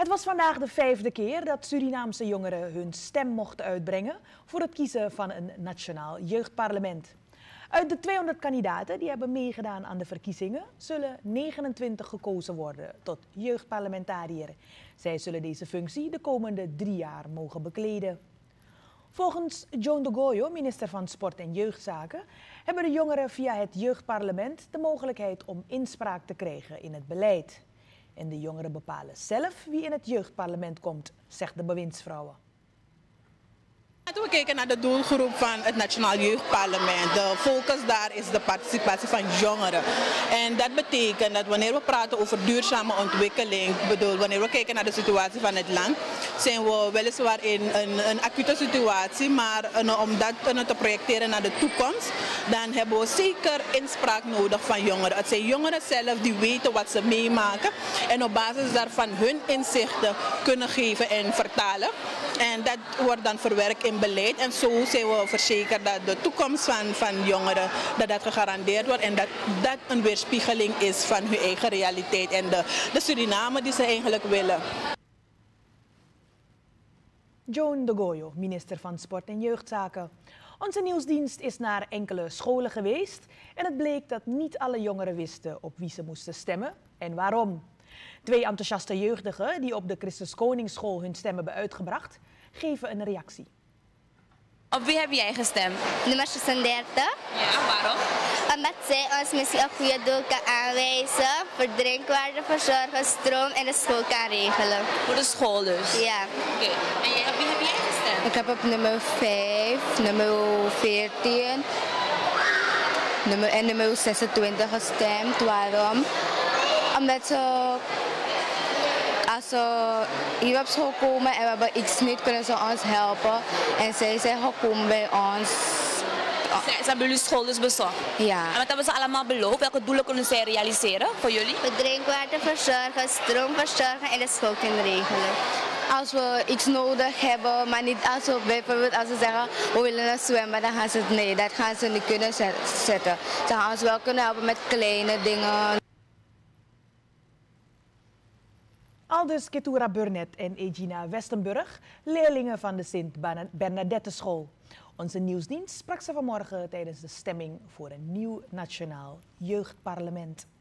Het was vandaag de 5e keer dat Surinaamse jongeren hun stem mochten uitbrengen voor het kiezen van een nationaal jeugdparlement. Uit de 200 kandidaten die hebben meegedaan aan de verkiezingen zullen 29 gekozen worden tot jeugdparlementariër. Zij zullen deze functie de komende 3 jaar mogen bekleden. Volgens Joan de Goyo, minister van Sport en Jeugdzaken, hebben de jongeren via het jeugdparlement de mogelijkheid om inspraak te krijgen in het beleid. En de jongeren bepalen zelf wie in het jeugdparlement komt, zegt de bewindsvrouwen. We kijken naar de doelgroep van het Nationaal Jeugdparlement. De focus daar is de participatie van jongeren. En dat betekent dat wanneer we praten over duurzame ontwikkeling, wanneer we kijken naar de situatie van het land, zijn we weliswaar in een acute situatie, maar om dat te projecteren naar de toekomst, dan hebben we zeker inspraak nodig van jongeren. Het zijn jongeren zelf die weten wat ze meemaken en op basis daarvan hun inzichten kunnen geven en vertalen. En dat wordt dan verwerkt in beleid en zo zijn we verzekerd dat de toekomst van jongeren dat gegarandeerd wordt en dat een weerspiegeling is van hun eigen realiteit en de Suriname die ze eigenlijk willen. Joan de Goyo, minister van Sport en Jeugdzaken. Onze nieuwsdienst is naar enkele scholen geweest en het bleek dat niet alle jongeren wisten op wie ze moesten stemmen en waarom. 2 enthousiaste jeugdigen die op de Christus Koningsschool hun stem hebben uitgebracht, geven een reactie. Op wie heb jij gestemd? Nummer 36. Ja, waarom? Omdat zij ons missie een goede doel kan aanwijzen, voor drinkwater verzorgen, stroom en de school kan regelen. Voor de school dus? Ja. Oké. En op wie heb jij gestemd? Ik heb op nummer 5, nummer 14 en nummer 26 gestemd. Waarom? Omdat ze, als ze hier op school komen en we hebben iets niet, kunnen ze ons helpen. En zij zijn gekomen bij ons. Ze hebben jullie school dus bezocht? Ja. En wat hebben ze allemaal beloofd? Welke doelen kunnen zij realiseren voor jullie? Voor drinkwater verzorgen, stroom verzorgen en de school kunnen regelen. Als we iets nodig hebben, maar niet als we bijvoorbeeld als ze zeggen we willen een zwembad, dan gaan ze het nee, dat gaan ze niet kunnen zetten. Ze gaan ons wel kunnen helpen met kleine dingen. Aldus Ketura Burnett en Egina Westenburg, leerlingen van de Sint-Bernadette School. Onze nieuwsdienst sprak ze vanmorgen tijdens de stemming voor een nieuw nationaal jeugdparlement.